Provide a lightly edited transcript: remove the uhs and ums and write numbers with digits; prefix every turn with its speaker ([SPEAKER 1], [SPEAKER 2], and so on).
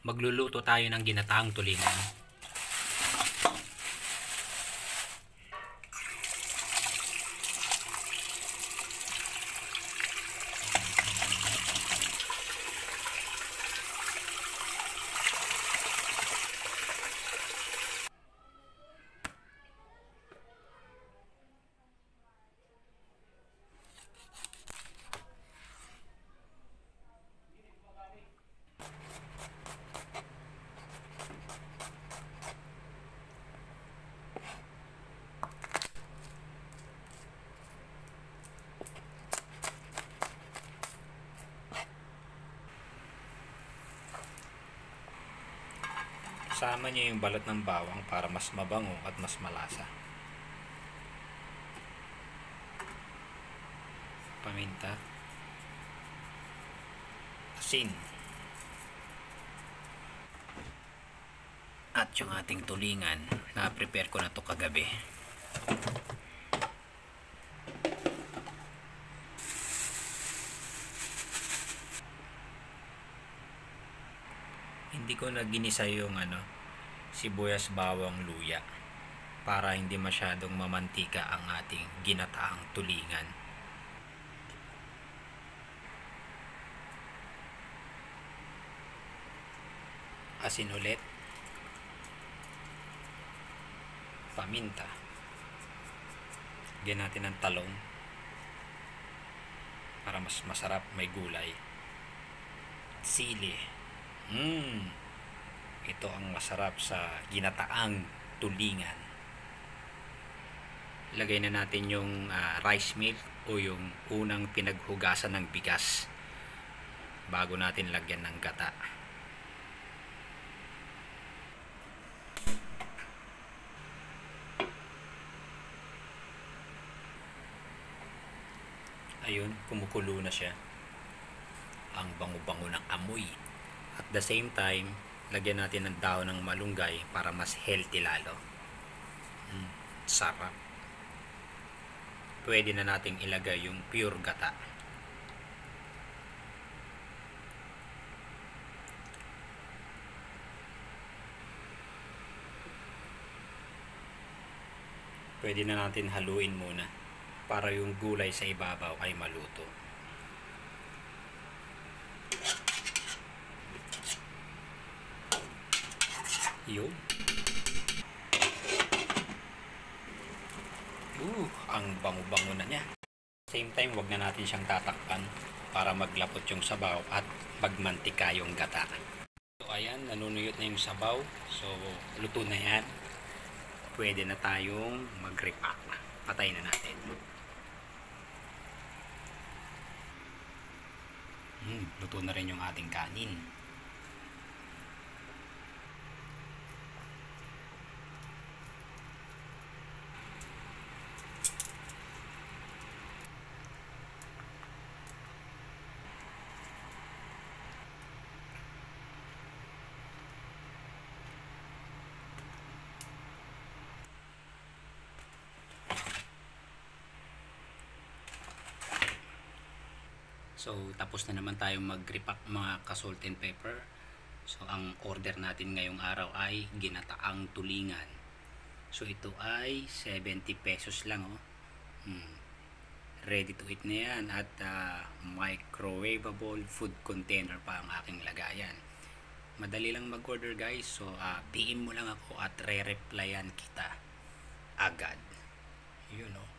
[SPEAKER 1] Magluluto tayo ng ginataang tulingan. Sama niyo yung balat ng bawang para mas mabango at mas malasa. Paminta. Asin. At yung ating tulingan, na-prepare ko na to kagabi. Hindi ko na ginisa yung sibuyas, bawang, luya para hindi masyadong mamantika ang ating ginataang tulingan. Asin ulit. Paminta. Lagyan natin ng talong para mas masarap, may gulay. Sili. Ito ang masarap sa ginataang tulingan. Lagay na natin yung rice milk o yung unang pinaghugasan ng bigas bago natin lagyan ng gata. Ayun, kumukulo na siya. Ang bango-bango ng amoy. At the same time, lagyan natin ng dahon ng malunggay para mas healthy lalo. Sarap. Pwede na nating ilagay yung pure gata. Pwede na natin haluin muna para yung gulay sa ibabaw ay maluto. Yun. Ang bango-bango na niya. Same time, wag na natin siyang tatakpan para maglapot yung sabaw at magmantika yung gata. So ayan, nanunuyot na yung sabaw. So luto na yan. Pwede na tayong mag-repack. Patay na natin. Luto na rin yung ating kanin. So, tapos na naman tayo mag-repack mga ka-salt and pepper. So, ang order natin ngayong araw ay ginataang tulingan. So, ito ay 70 pesos lang. Ready to eat na yan. At microwavable food container pa ang aking lagayan. Madali lang mag-order guys. So, PM mo lang ako at re-replyan kita agad. Yun